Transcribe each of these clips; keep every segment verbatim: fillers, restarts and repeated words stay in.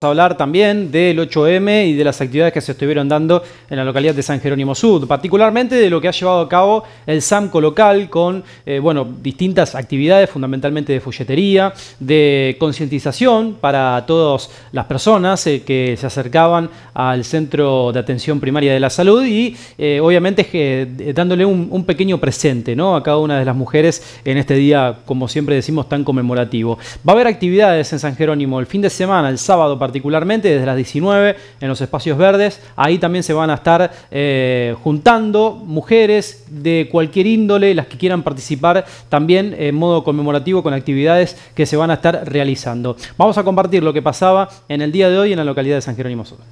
hablar también del ocho eme y de las actividades que se estuvieron dando en la localidad de San Jerónimo Sud, particularmente de lo que ha llevado a cabo el SAMCO local con eh, bueno, distintas actividades, fundamentalmente de folletería, de concientización para todas las personas eh, que se acercaban al Centro de Atención Primaria de la Salud y eh, obviamente eh, dándole un, un pequeño presente, ¿no?, a cada una de las mujeres en este día, como siempre decimos, tan conmemorativo. Va a haber actividades en San Jerónimo el fin de semana, el sábado particularmente, desde las diecinueve en los espacios verdes. Ahí también se van a estar eh, juntando mujeres de cualquier índole, las que quieran participar también en modo conmemorativo con actividades que se van a estar realizando. Vamos a compartir lo que pasaba en el día de hoy en la localidad de San Jerónimo Sur.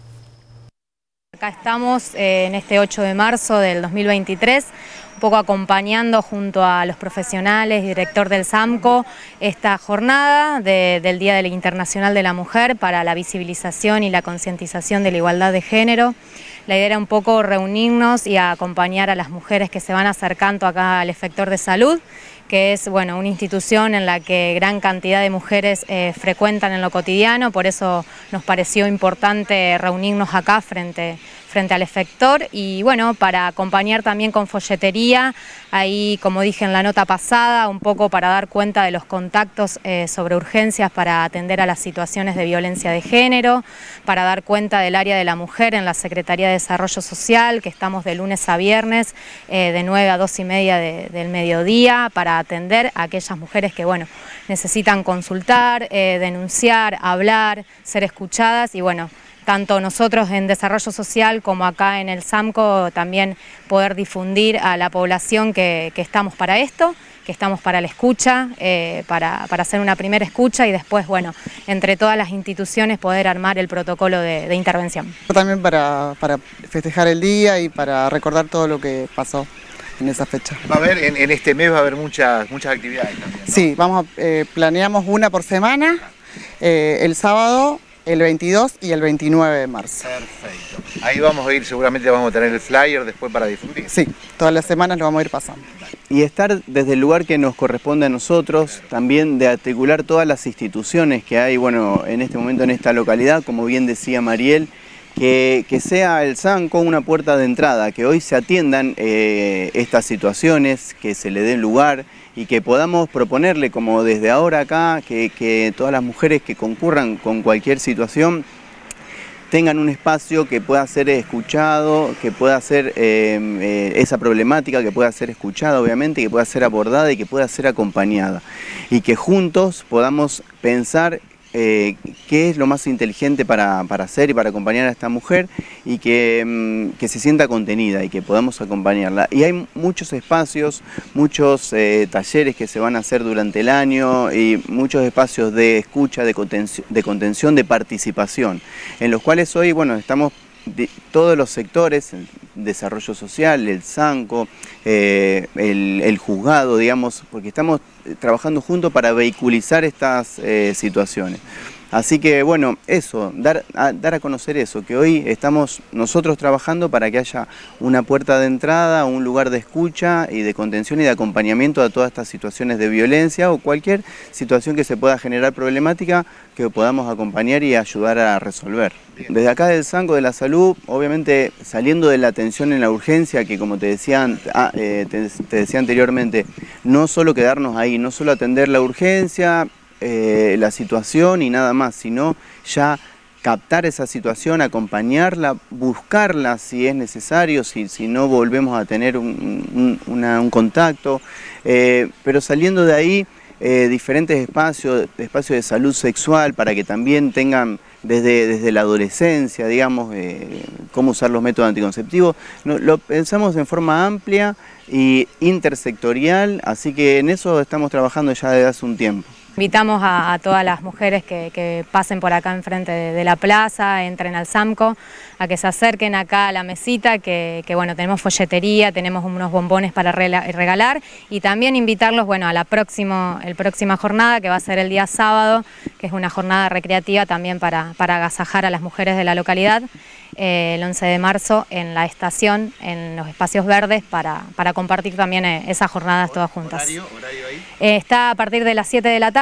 Acá estamos eh, en este ocho de marzo del dos mil veintitrés, un poco acompañando junto a los profesionales y director del SAMCO esta jornada de, del Día Internacional de la Mujer para la visibilización y la concientización de la igualdad de género. La idea era un poco reunirnos y acompañar a las mujeres que se van acercando acá al efector de salud, que es bueno, una institución en la que gran cantidad de mujeres eh, frecuentan en lo cotidiano, por eso nos pareció importante reunirnos acá frente, frente al efector y bueno, para acompañar también con folletería, ahí como dije en la nota pasada, un poco para dar cuenta de los contactos eh, sobre urgencias para atender a las situaciones de violencia de género, para dar cuenta del área de la mujer en la Secretaría de Desarrollo Social, que estamos de lunes a viernes, eh, de nueve a dos y media de, del mediodía, para atender a aquellas mujeres que bueno, necesitan consultar, eh, denunciar, hablar, ser escuchadas y bueno, tanto nosotros en Desarrollo Social como acá en el SAMCO también poder difundir a la población que, que estamos para esto, que estamos para la escucha, eh, para, para hacer una primera escucha y después, bueno, entre todas las instituciones poder armar el protocolo de, de intervención. También para, para festejar el día y para recordar todo lo que pasó en esa fecha. Va a haber, en, en este mes va a haber muchas, muchas actividades también, ¿no? Sí, vamos a, eh, planeamos una por semana, eh, el sábado, el veintidós y el veintinueve de marzo. Perfecto. Ahí vamos a ir, seguramente vamos a tener el flyer después para difundir. Sí, todas las semanas lo vamos a ir pasando. Y estar desde el lugar que nos corresponde a nosotros, también de articular todas las instituciones que hay, bueno, en este momento en esta localidad, como bien decía Mariel, que, que sea el SAMCO una puerta de entrada, que hoy se atiendan eh, estas situaciones, que se le dé lugar y que podamos proponerle, como desde ahora acá, que, que todas las mujeres que concurran con cualquier situación tengan un espacio que pueda ser escuchado, que pueda ser eh, eh, esa problemática, que pueda ser escuchada obviamente, que pueda ser abordada y que pueda ser acompañada. Y que juntos podamos pensar Eh, qué es lo más inteligente para, para hacer y para acompañar a esta mujer y que, mm, que se sienta contenida y que podamos acompañarla. Y hay muchos espacios, muchos eh, talleres que se van a hacer durante el año y muchos espacios de escucha, de contención, de, contención, de participación, en los cuales hoy bueno, estamos de todos los sectores, el desarrollo social, el SAMCO, eh, el, el juzgado, digamos, porque estamos trabajando juntos para vehiculizar estas eh, situaciones. Así que bueno, eso, dar a, dar a conocer eso, que hoy estamos nosotros trabajando para que haya una puerta de entrada, un lugar de escucha y de contención y de acompañamiento a todas estas situaciones de violencia o cualquier situación que se pueda generar problemática que podamos acompañar y ayudar a resolver. Desde acá del SAMCO de la Salud, obviamente saliendo de la atención en la urgencia, que como te decía, ah, eh, te, te decía anteriormente, no solo quedarnos ahí, no solo atender la urgencia, Eh, la situación y nada más, sino ya captar esa situación, acompañarla, buscarla si es necesario, si, si no volvemos a tener un, un, una, un contacto, eh, pero saliendo de ahí eh, diferentes espacios, espacios de salud sexual para que también tengan desde, desde la adolescencia, digamos, eh, cómo usar los métodos anticonceptivos. No, lo pensamos en forma amplia y intersectorial, así que en eso estamos trabajando ya desde hace un tiempo. Invitamos a, a todas las mujeres que, que pasen por acá enfrente de, de la plaza, entren al SAMCO, a que se acerquen acá a la mesita, que, que bueno, tenemos folletería, tenemos unos bombones para regalar y también invitarlos bueno, a la próxima, el próxima jornada que va a ser el día sábado, que es una jornada recreativa también para, para agasajar a las mujeres de la localidad, eh, el once de marzo en la estación, en los espacios verdes, para, para compartir también eh, esas jornadas todas juntas. ¿Horario, horario ahí? Eh, está a partir de las siete de la tarde.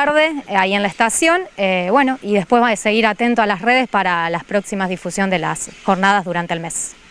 tarde, eh, ahí en la estación, eh, bueno, y después va a seguir atento a las redes para las próximas difusión de las jornadas durante el mes.